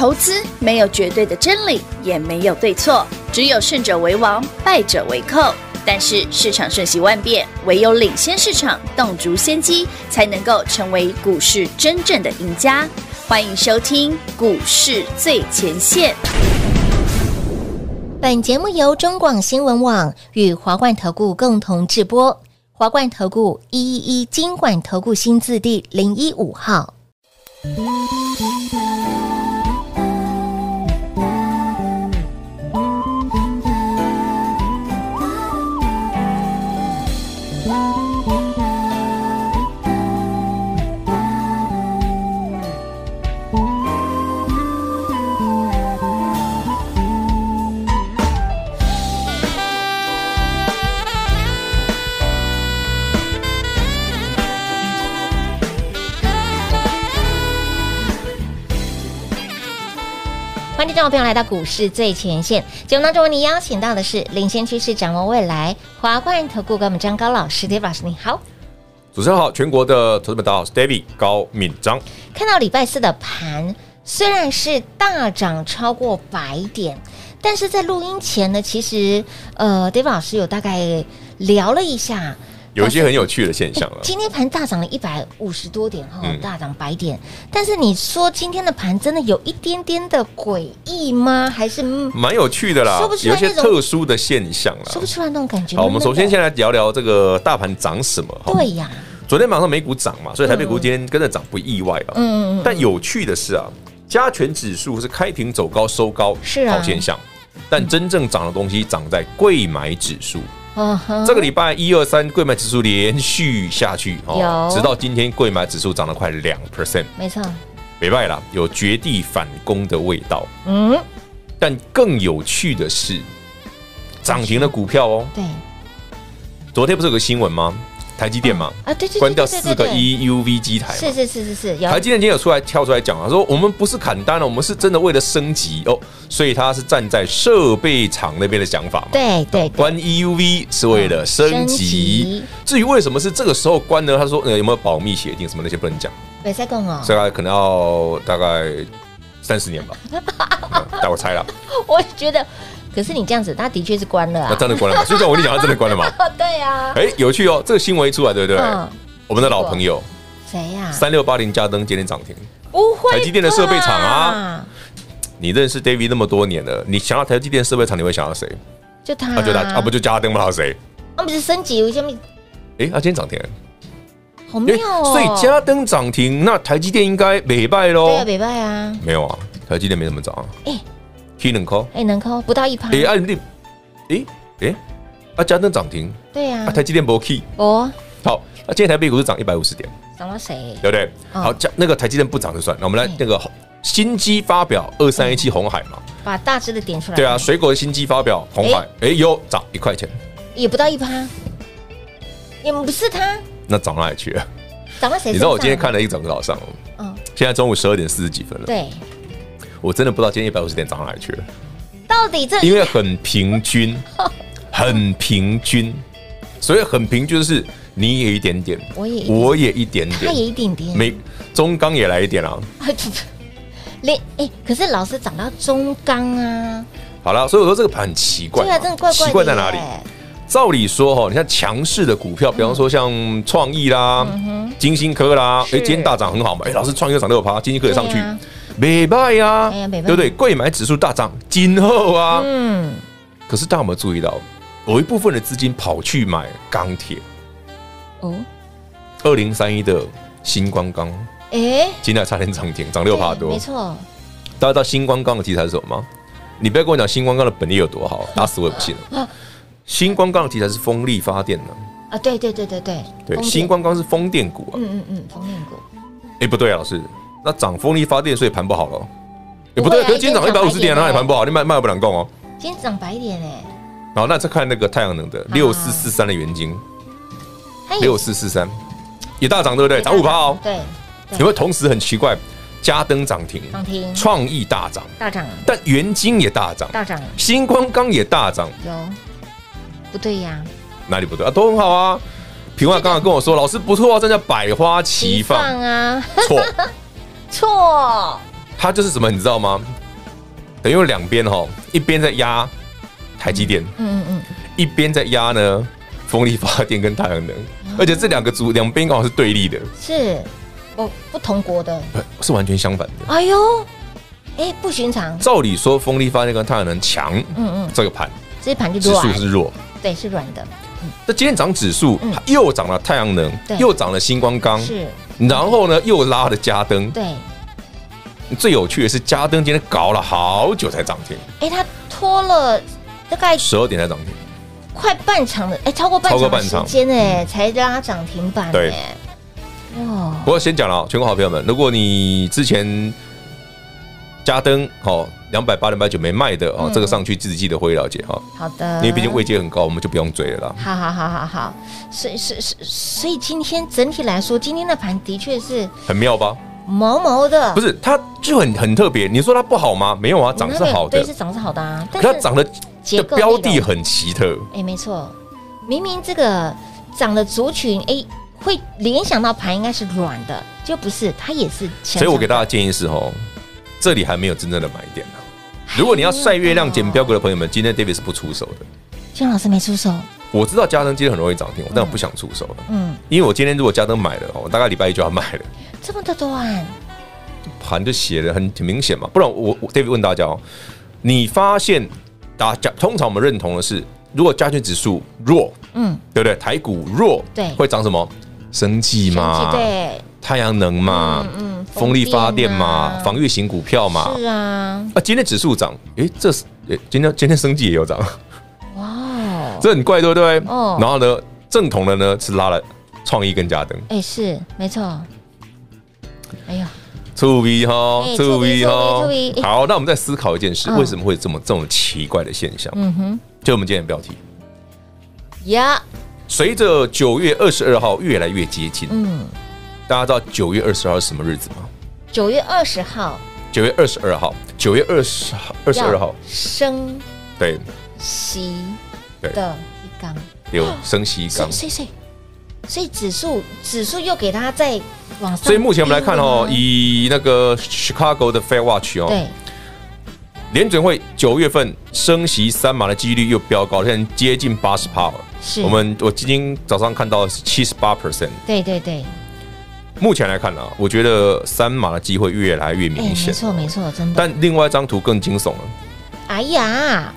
投资没有绝对的真理，也没有对错，只有胜者为王，败者为寇。但是市场瞬息万变，唯有领先市场，洞烛先机，才能够成为股市真正的赢家。欢迎收听股市最前线。 本节目由中广新闻网与华冠投顾共同制播，华冠投顾111金管投顾新字第015号。欢迎听众朋友来到股市最前线节目当中，为你邀请到的是领先趋势、掌握未来华冠投顾高敏章高老师 ，David 老师你好。 主持人好，全国的投资们大家好，我是 David 高敏章。 看到礼拜四的盘虽然是大涨超过100点，但是在录音前呢，其实David 老师有大概聊了一下。 有一些很有趣的现象了。 今天盘大涨了150多点大涨100点。但是你说今天的盘真的有一点点的诡异吗？还是蛮有趣的啦，有一些特殊的现象啦， 说不出来那种感觉。 好，我们首先先来聊聊这个大盘涨什么。 对呀， 昨天晚上美股涨嘛，所以台北股今天跟着涨不意外啊。但有趣的是啊，加权指数是开平走高收高， 是啊， 好现象。但真正涨的东西涨在贵买指数。这个礼拜1、2、3贵买指数连续下去，直到今天贵买指数涨了快2%， 没错， 没败啦，有绝地反攻的味道。但更有趣的是，涨停的股票哦。 对， 昨天不是有个新闻吗？台积电嘛， 对， 关掉4个 EUV 机台嘛， 是。 台积电今天有跳出来讲啊，说我们不是砍单了，我们是真的为了升级哦，所以他是站在设备厂那边的想法嘛。 对， 关 EUV 是为了升级。至于为什么是这个时候关呢？他说有没有保密协定什么那些不能讲， 没在讲哦， 所以可能要大概30年吧，但我猜了。 我觉得。可是你这样子，他的确是关了啊， 那真的关了嘛？所以我跟你讲，他真的关了嘛？ 对啊。 有趣哦，这个新闻一出来，对不对？我们的老朋友谁呀 ？3680嘉登今天涨停， 不会， 台积电的设备厂啊。你认识 David 那么多年了，你想到台积电设备厂，你会想到谁？ 就他， 不就嘉登吗？还有谁？ 不是升级，为什么？ 今天涨停， 好妙哦！ 所以嘉登涨停，那台积电应该没败喽？ 对啊，没败啊。 没有啊，台积电没怎么涨啊。能扣， 能扣不到1%。 嘉登涨停， 对呀， 台积电没 key 哦。 好，那今天台北股市涨150点， 涨到谁？ 对不对？好，那个台积电不涨就算，那我们来那个新机发表2317鸿海嘛， 把大致的点出来。 对啊，水果的新机发表鸿海，有涨1块钱， 也不到1%，也不是它， 那涨哪里去了？ 涨到谁？ 你知道我今天看了一整个早上，现在中午12点40几分了， 对。 我真的不知道今天150点涨到哪里去了， 到底这因为很平均，很平均，所以很平均就是你也一点点，我也一点点， 他也一点点， 中钢也来一点啊。 可是老师涨到中钢啊。 好了，所以我说这个盘很奇怪， 真的怪怪的， 奇怪在哪里？照理说你看强势的股票，比方说像创意啦、金星科啦，今天大涨很好嘛，老师创意又涨6%，金星科也上去。没败啊，对不对？贵买指数大涨，今后啊，可是大家有没有注意到，有一部分的资金跑去买钢铁？2031的新光钢，今天差点涨停，涨6%多， 没错。 大家知道新光钢的题材是什么吗？你不要跟我讲新光钢的本利有多好，打死我也不信了。新光钢的题材是风力发电的对，新光钢是风电股啊， 风电股。 不对啊，老师。那涨风力发电，所以盘不好了。不对，可是今天涨150点，哪里盘不好？你卖不两共哦。 今天涨100点好，那再看那个太阳能的6443的元晶，6443也大涨，对不对？涨5%哦。 对。 有没有同时很奇怪？嘉登涨停，创意大涨，但元晶也大涨，新光钢也大涨。 有不对呀？ 哪里不对啊？都很好啊。平话刚刚跟我说，老师不错啊，这叫百花齐放啊。 错。 它就是什么，你知道吗？等于有两边哈，一边在压台积电，一边在压呢风力发电跟太阳能，而且这两边刚好是对立的， 是不同国的， 是完全相反的。 哎呦，不寻常。 照理说，风力发电跟太阳能强，这个盘， 这盘就指数是弱， 对，是软的。 那今天涨指数，又涨了太阳能，又涨了星光钢， 是， 然后呢又拉了嘉登， 对。 最有趣的是，嘉登今天搞了好久才涨停， 它拖了大概 12点才涨停， 快半场的，超过半场的时间才拉涨停板， 对， 哇！ 不过先讲了，全国好朋友们，如果你之前嘉登280、290没卖的这个上去自己记得会了解哈。 好的， 因为毕竟位阶很高，我们就不用追了啦。 好，所以今天整体来说，今天的盘的确是很妙吧？ 毛毛的， 不是，它就很特别。你说它不好吗？没有啊，涨是好的， 对，是涨是好的啊。 可它涨的标的很奇特。 没错，明明这个涨的族群，会联想到盘应该是软的，就不是，它也是。 所以我给大家建议是这里还没有真正的买点呢。如果你要晒月亮捡标股的朋友们，今天 David 是不出手的。 金老师没出手。 我知道嘉登今天很容易涨停，但我不想出手了。因为我今天如果嘉登买了，我大概礼拜一就要卖了。 这么的短， 盘就写的很明显嘛。不然我 David 问大家你发现通常我们认同的是，如果加权指数弱，对不对？台股弱， 对， 会涨什么？生技嘛， 对， 太阳能嘛，风力发电嘛，防御型股票嘛， 是啊。 今天指数涨，今天生技也有涨， 哇， 这很怪，对不对？然后呢，正统的呢是拉了创意跟嘉登， 是没错。哎呀， 触鼻哈。好，那我们再思考一件事，为什么会这种奇怪的现象？就我们今天的标题呀。 随着9月22号越来越接近，大家知道9月20号是什么日子吗 ？9月20号 ，9月22号，9月22号升对息的一缸， 有升息一缸， 所以指数又给它再往上。 所以目前我们来看以那个 Chicago 的 Fed Watch 对， 联准会9月份升息3码的几率又飙高，现在接近80%了。 是， 我今天早上看到是78%。对。目前来看我觉得3码的机会越来越明显。 没错，真的。 但另外一张图更惊悚了。 哎呀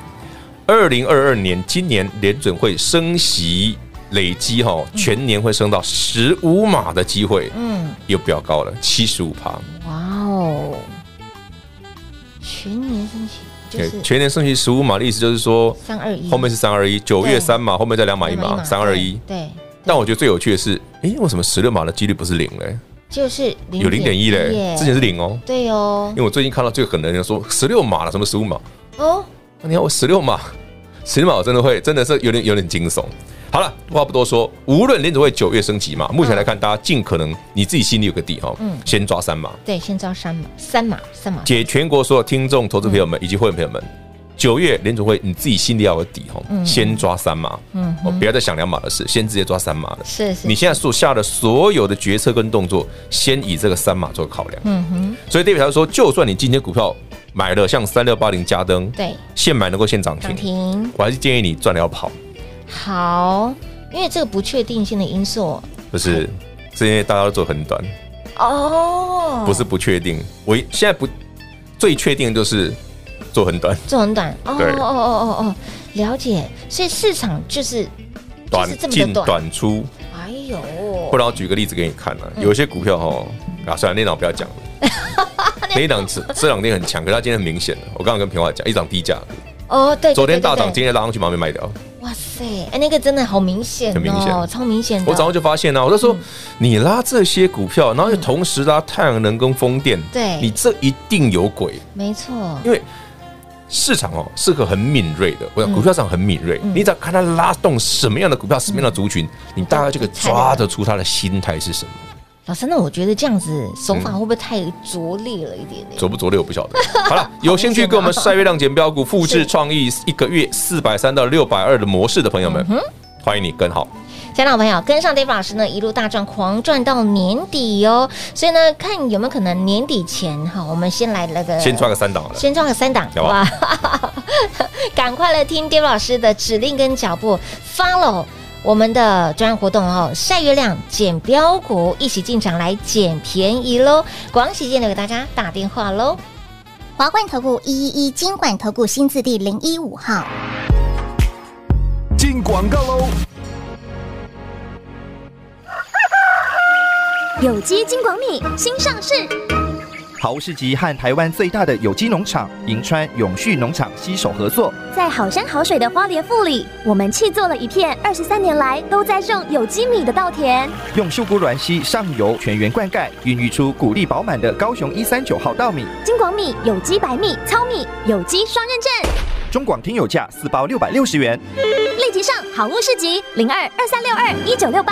，2022年今年联准会升息累积全年会升到15码的机会，又飙高了75%。 哇哦！全年升息。 全年升息15码的意思就是说 321， 后面是321，9月3码，后面再2码1码，321。 对。 但我觉得最有趣的是，为什么16码的几率不是0嘞？ 就是有0.1嘞，之前是0哦。 对哦。 因为我最近看到最狠的人说16码了，什么15码？你看我16码我真的是有点惊悚。好了，话不多说，无论联准会9月升息嘛，目前来看，大家尽可能你自己心里有个底先抓3码。对，先抓3码。给全国所有听众、投资朋友们以及会员朋友们，9月联准会你自己心里要有底先抓3码，不要再想2码的事，先直接抓3码的。是。你现在所下的所有的决策跟动作，先以这个3码做考量。所以David才说，就算你今天股票买了像3680嘉登，对，现买能够先涨停，我还是建议你赚了要跑。 好，因为这个不确定性的因素， 不是，是因为大家都做很短不是不确定。我现在最确定的就是做很短， 对，了解。所以市场就是短进短出。 哎呦， 不然我举个例子给你看有一些股票算了，那档不要讲了。那一档这两天很强，可是它今天很明显的，我刚刚跟平华讲，一档低价对， 昨天大涨，今天拉上去，马上卖掉。 哇塞，那个真的好明显，很明显，超明显的。 我早上就发现我就说，你拉这些股票，然后又同时拉太阳能跟风电，对，你这一定有鬼。没错，因为市场是个很敏锐的，我讲股票市场很敏锐，你只要看它拉动什么样的股票，什么样的族群，你大概就可以抓得出它的心态是什么。 老师，那我觉得这样子手法会不会太拙劣了一点点？ 拙不拙劣我不晓得。好了，有兴趣跟我们晒月亮捡标股、复制创意1个月430到620的模式的朋友们，欢迎你跟好。 亲爱的朋友，跟上 David 老师呢，一路大赚，狂赚到年底哦。所以呢，看有没有可能年底前哈，我们先来那个， 先抓个3档好了， 先抓个3档，哇！赶快来听 David 老师的指令跟脚步 ，follow 我们的专案活动哦，晒月亮捡标股，一起进场来捡便宜喽！广喜间留给大家打电话喽。 华冠投顾111金管投顾新字第015号。 进广告喽！ 有机金广米新上市， 好物市集和台湾最大的有机农场银川永续农场携手合作， 在好山好水的花莲富里，我们砌作了一片23年来都在种有机米的稻田， 用秀姑鸾溪上游全员灌溉，孕育出谷粒饱满的高雄139号稻米。 金广米有机白米、糙米，有机双认证。 中广听友价4包660元， 立即上好物市集0223621968。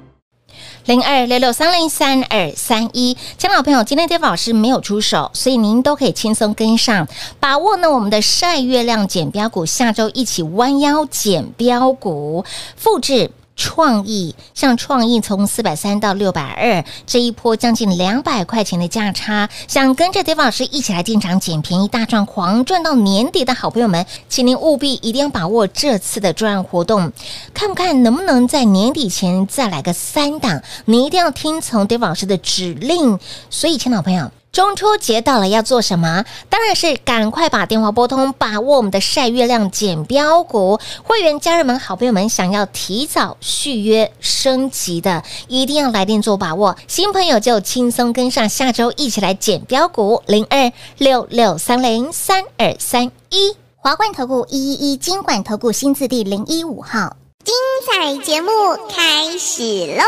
0266303231，亲爱的朋友，今天 David 老师没有出手，所以您都可以轻松跟上，把握呢我们的晒月亮捡标股，下周一起弯腰捡标股，复制。创意像创意从430到620，这一波将近200块钱的价差，想跟着 David 老师一起来进场捡便宜大赚狂赚到年底的好朋友们，请您务必一定要把握这次的专案活动，看不看能不能在年底前再来个3档，你一定要听从 David 老师的指令。所以，亲爱的朋友，中秋节到了，要做什么？当然是赶快把电话拨通，把握我们的晒月亮捡标股。会员家人们、好朋友们，想要提早续约升级的，一定要来电做把握。新朋友就轻松跟上，下周一起来捡标股，0266303231。 华冠投顾111金管投顾新字第015号。精彩节目开始喽！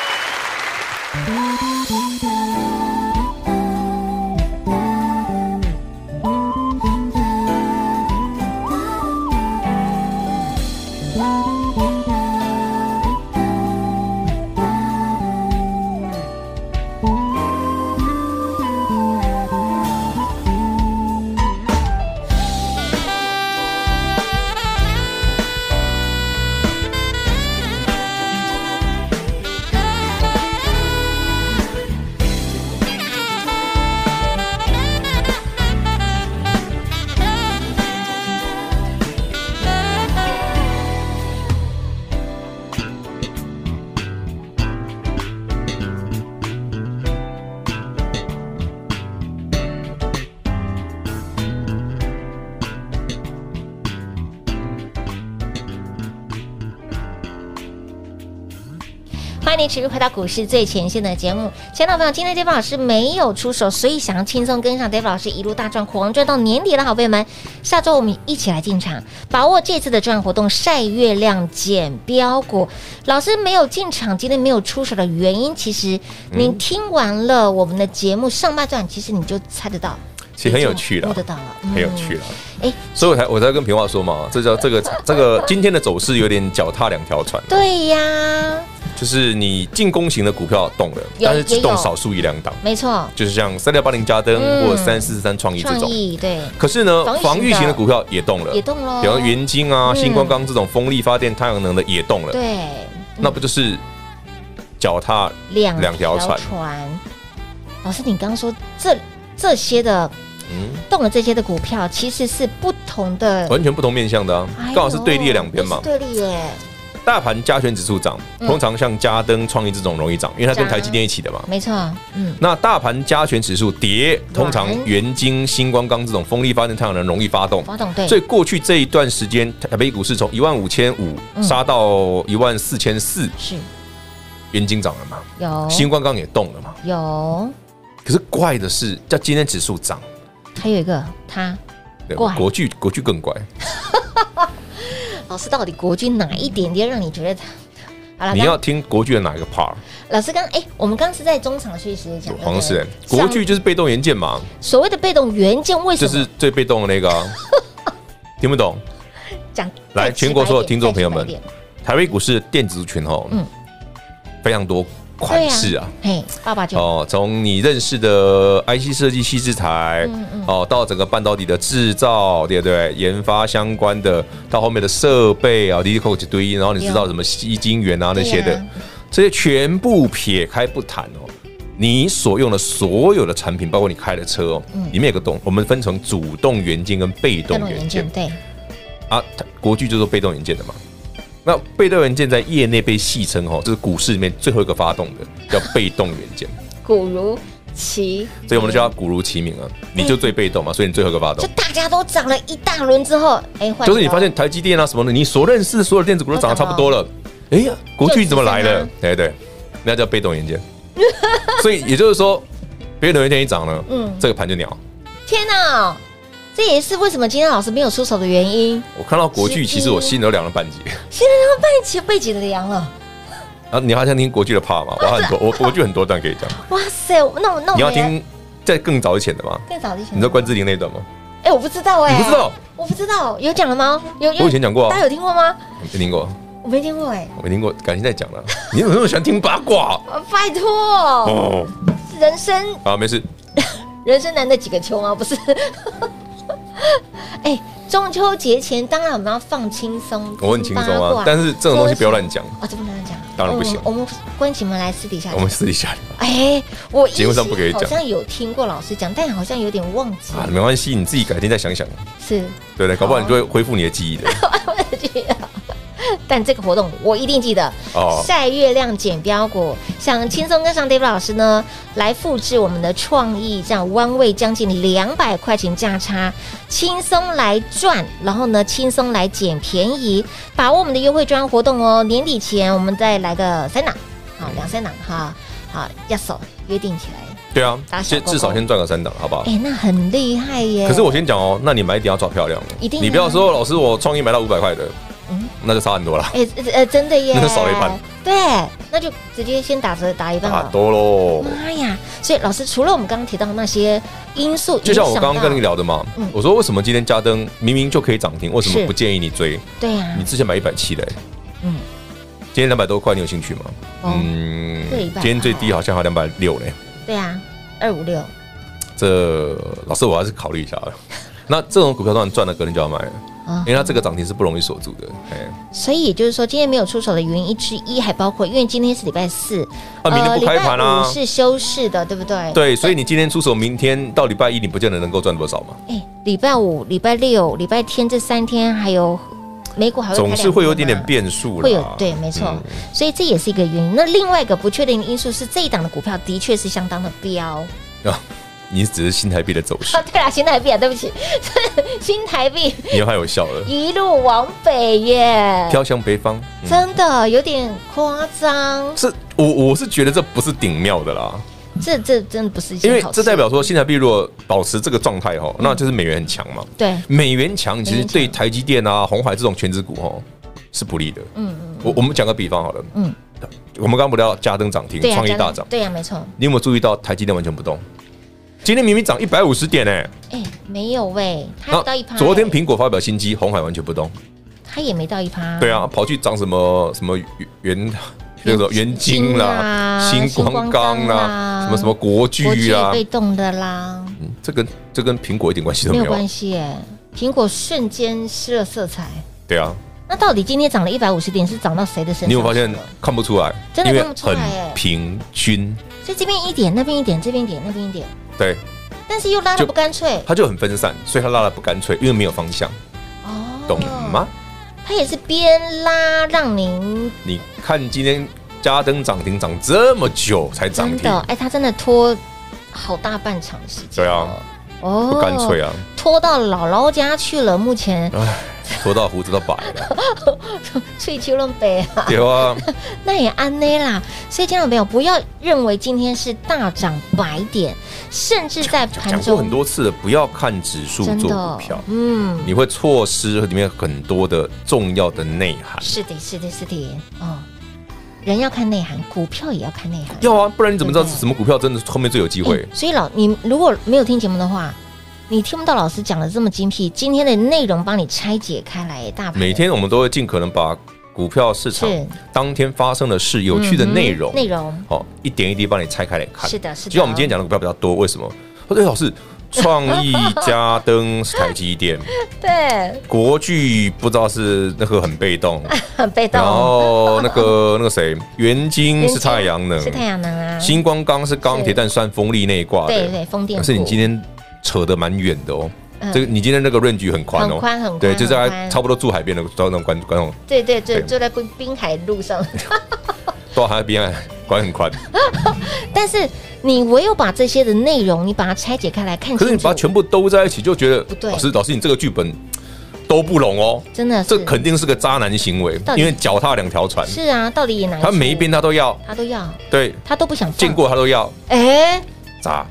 欢迎你持续回到股市最前线的节目，亲爱的朋友，今天 David 老师没有出手，所以想要轻松跟上 David 老师一路大赚狂赚到年底的好朋友们，下周我们一起来进场，把握这次的赚活动，晒月亮捡标股。老师没有进场，今天没有出手的原因，其实你听完了我们的节目上半段，其实你就猜得到。 其实很有趣了， 摸得到了， 很有趣了。所以我才跟平话说嘛，这叫这个今天的走势有点脚踏2条船。 对呀， 就是你进攻型的股票动了，但是只动少数1-2档， 没错， 就是像3680嘉登或者3443创意这种。 对。 可是呢，防御型的股票也动了， 也动了， 比方元晶啊、新光钢这种风力发电、太阳能的也动了。 对， 那不就是脚踏2条船？ 老师，你刚刚说这些的。动了这些的股票其实是不同的， 完全不同面向的啊，刚好是对立的2边嘛。 对立耶。 大盘加权指数涨，通常像嘉登、创意这种容易涨，因为它跟台积电一起的嘛。 没错， 那大盘加权指数跌，通常元晶、新光钢这种风力发电、太阳能容易发动。 对。 所以过去这一段时间，台北股市从15500杀到14400，是元晶涨了嘛？有。新光钢也动了嘛？ 有。 可是怪的是，叫今天指数涨。 还有一个它怪国巨更怪。 老师，到底国巨哪一点点让你觉得好了？ 你要听国巨的哪一个 part？ 老师我们刚是在中场休息时讲， 好像是国巨就是被动元件嘛。 所谓的被动元件，为什么就是最被动的那个啊？听不懂？ 讲来，全国所有听众朋友们，台北股市电子族群非常多款式啊， 嘿，爸爸就从你认识的 IC 设计细制材，到整个半导体的制造，对不对？研发相关的，到后面的设备啊，里扣一堆，然后你知道什么矽晶圆啊那些的，这些全部撇开不谈哦。你所用的所有的产品，包括你开的车哦，里面有个洞，我们分成主动元件跟被动元件。 对啊，国巨就是做被动元件的嘛。那被动元件在业内被戏称这是股市里面最后一个发动的，叫被动元件。 古如其， 所以我们就叫古如其名啊，你就最被动嘛，所以你最后一个发动。 就大家都涨了一大轮之后， 就是你发现台积电啊什么的，你所认识的所有电子股都涨得差不多了，哎呀，国巨怎么来的？对，那叫被动元件。所以也就是说，被动元件一涨了，这个盘就鸟。 天哪！这也是为什么今天老师没有出手的原因。 我看到国巨，其实我心都凉了半截。 心都半截背脊的凉了。 啊，你好像听国巨的怕吗？我很多，我国巨很多段可以讲。 哇塞，那你要听在更早以前的吗？ 更早以前， 你知道关之琳那段吗？ 我不知道你不知道？ 我不知道，有讲了吗？有， 我以前讲过啊。 大家有听过吗？ 没听过。 我没听过我没听过，改天再讲了。你怎么那么喜欢听八卦？ 拜托，人生啊，没事。 人生难得几个秋吗？不是。中秋节前当然我们要放轻松， 我很轻松啊，但是这种东西不要乱讲啊，这不能乱讲， 当然不行。 我们关起门来私底下讲， 我们私底下我节目上不可以讲， 好像有听过老师讲，但好像有点忘记啊，没关系，你自己改天再想想。 是， 对，搞不好你就会恢复你的记忆的。 但这个活动我一定记得晒月亮捡标股，想轻松跟上 David 老师呢，来复制我们的创意，这样弯位将近200块钱价差，轻松来赚，然后呢轻松来捡便宜，把握我们的优惠专活动哦。年底前我们再来个3档，好2-3档哈，好要手约定起来。 对啊，至少先赚个3档，好不好？ 那很厉害耶。 可是我先讲那你买一定要抓漂亮， 一定， 你不要说老师我创意买到500块的。那就差很多了。 真的耶， 那就少了一半。 对，那就直接先打折打一半了。 打多喽！ 妈呀！所以老师除了我们刚刚提到的那些因素， 就像我刚刚跟你聊的嘛，我说为什么今天嘉登明明就可以涨停，为什么不建议你追？ 对呀， 你之前买170嘞，今天200多块，你有兴趣吗？今天最低好像还260嘞。 对啊，256。 这老师我还是考虑一下了。那这种股票当然赚了，隔天就要卖了。因为它这个涨停是不容易锁住的， 所以也就是说，今天没有出手的原因之一，还包括因为今天是礼拜4， 明天不开盘啊， 礼拜5是休市的，对不对？ 对，所以你今天出手，明天到礼拜1，你不见得能够赚多少嘛。 礼拜5、礼拜6、礼拜天这3天，还有美股还会总是会有点变数， 会有对，没错，所以这也是一个原因。那另外一个不确定的因素是，这一档的股票的确是相当的飙。 你只是新台币的走势对啦，新台币对不起，新台币， 你又还有笑了， 一路往北耶， 飘向北方， 真的有点夸张。 我是觉得这不是顶妙的啦， 这真的不是一件好事， 因为这代表说新台币如果保持这个状态那就是美元很强嘛。 对， 美元强其实对台积电啊、鸿海这种全指股是不利的。我们讲个比方好了，我们刚刚不聊嘉登涨停，创意大涨， 对呀，没错。 你有没有注意到台积电完全不动？今天明明涨150点没有它不到1%。 昨天苹果发表新机，鸿海完全不动， 它也没到1%。 对啊，跑去涨什么元晶啦、新光钢啦、什么国巨啦， 被动的啦。 这跟苹果一点关系都没有。 没有关系苹果瞬间失了色彩。 对啊。 那到底今天涨了150点是涨到谁的身上？ 你有发现看不出来？ 真的看不出来很平均。 所以这边一点，那边一点，这边一点，那边一点。 对。 但是又拉得不干脆， 它就很分散，所以它拉得不干脆，因为没有方向。懂吗？ 它也是边拉让您。 你看今天嘉登涨停涨这么久才涨停， 真的它真的拖好大半场时间。 对啊，不干脆啊， 拖到姥姥家去了。目前拖到胡子都白了， 翠秋龙白啊， 对啊， 那也安内啦。所以，听众朋友不要认为今天是大涨100点，甚至在盘中讲过很多次了，不要看指数做股票，你会错失里面很多的重要的内涵。 是的，人要看内涵，股票也要看内涵。 要啊，不然你怎么知道什么股票真的后面最有机会？ 所以你如果没有听节目的话，你听不到老师讲的这么精辟，今天的内容帮你拆解开来。大盘每天我们都会尽可能把股票市场是当天发生的事、有趣的内容， 嗯一点一滴帮你拆开来看。 是的，是的。 就像我们今天讲的股票比较多，为什么？老师，创意、嘉登是台积电， 对， 国巨不知道是那个很被动， 很被动。 然后那个谁，元晶是太阳能， 是太阳能啊。 新光钢是钢铁，但算风力那一挂的， 对，风电股。 可是你今天扯得蛮远的哦。这个你今天那个润距很宽哦， 很宽， 对，就在差不多住海边的那种观众， 对，就在滨海路上， 都还滨海，管很宽。 但是你唯有把这些的内容，你把它拆解开来看清楚， 可是你把它全部兜在一起，就觉得不对。 老师，你这个剧本都不拢哦， 真的是， 这肯定是个渣男行为，因为脚踏两条船。 是啊，到底也难。 他每一边他都要，对， 他都不想见过他都要。渣。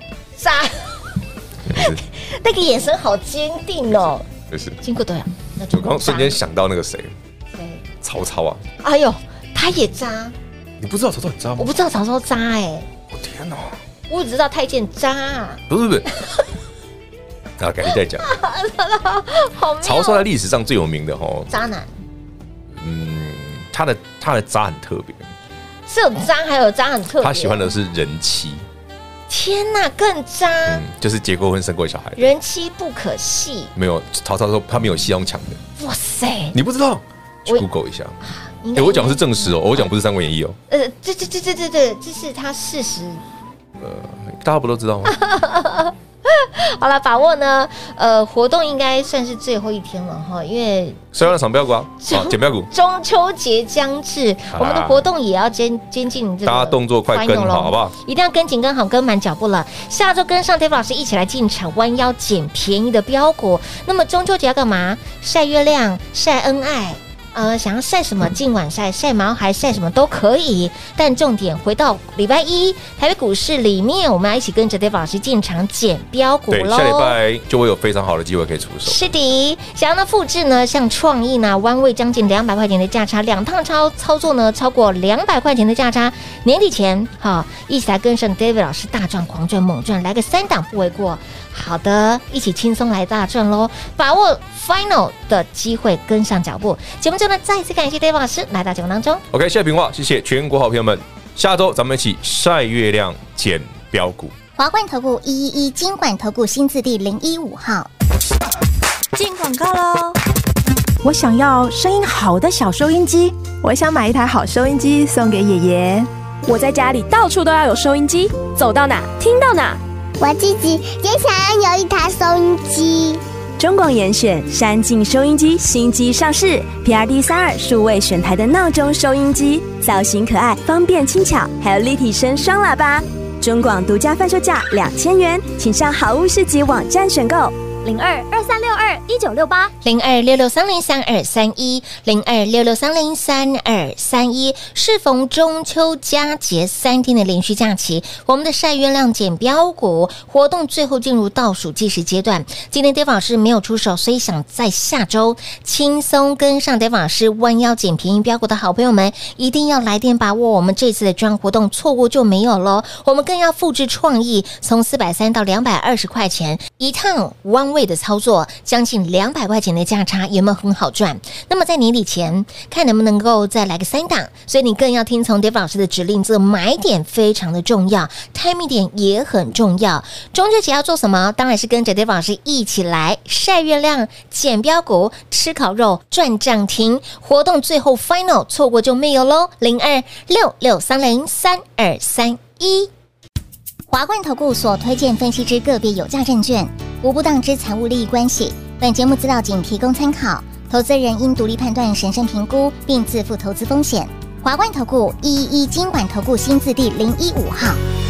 那个眼神好坚定哦， 就是经过都要。 我刚瞬间想到那个谁，曹操啊！ 哎呦，他也渣。 你不知道曹操很渣吗？ 我不知道曹操渣我天哪！ 我只知道太监渣。 不是，改天再讲。曹操在历史上最有名的渣男。 他的渣很特别。 是有渣，还有渣很特别。 他喜欢的是人妻。 天哪，更渣！ 就是结过婚生过小孩， 人妻不可戏。 没有，曹操说他没有戏用抢的。 哇塞， 你不知道？去 Google 一下。我讲的是正史哦，我讲不是《三国演义》哦。 对，这是他事实。 大家不都知道吗？ 好了，把握呢，活动应该算是最后一天了哈，因为虽然抢标股啊，捡标股， 中秋节将至，我们的活动也要接近这个， 大家动作快跟好，好不好？ 一定要跟紧、跟好、跟满脚步了。下周跟上 David 老师一起来进场，弯腰捡便宜的标股。那么中秋节要干嘛？晒月亮、晒恩爱。想要晒什么，今晚晒毛孩，晒什么都可以。但重点回到礼拜一，台北股市里面，我们要一起跟着 David 老师进场捡标股喽。 下礼拜就会有非常好的机会可以出手。 是的，想要呢复制呢，像创意呢，弯位将近200块钱的价差，2趟操作呢，超过200块钱的价差，年底前一起来跟上 David 老师大赚、狂赚、猛赚，来个3档不为过。好的，一起轻松来大赚喽！把握 final 的机会，跟上脚步。节目中呢，再次感谢 David 老师来到节目当中。 OK， 谢谢平话，谢谢全国好朋友们。下周咱们一起晒月亮捡标股。 华冠投顾111金管投顾新字第015号。 进广告喽！我想要声音好的小收音机，我想买一台好收音机送给爷爷。我在家里到处都要有收音机，走到哪听到哪。 我自己也想要有一台收音机。 中广严选山境收音机新机上市 ，PRD32数位选台的闹钟收音机，造型可爱，方便轻巧，还有立体声双喇叭。中广独家贩售价2000元，请上好物市集网站选购。 02-2362-1968，02-6630-3231，02-6630-3231。适逢中秋佳节3天的连续假期，我们的晒月亮捡标股活动最后进入倒数计时阶段。今天 David 老师没有出手，所以想在下周轻松跟上 David 老师弯腰捡便宜标股的好朋友们，一定要来电把握我们这次的专活动，错过就没有咯。我们更要复制创意，从430到220块钱一趟弯位的操作，将近200块钱的价差，有没有很好赚？那么在年底前，看能不能够再来个3档，所以你更要听从 David 老师的指令，这个买点非常的重要 ，timing 点也很重要。中秋节要做什么？当然是跟着 David 老师一起来晒月亮、捡标股、吃烤肉、赚涨停。活动最后 final 错过就没有喽，02-6630-3231。 华冠投顾所推荐分析之个别有价证券，无不当之财务利益关系。本节目资料仅提供参考，投资人应独立判断、审慎评估，并自负投资风险。华冠投顾111金管投顾新字第015号。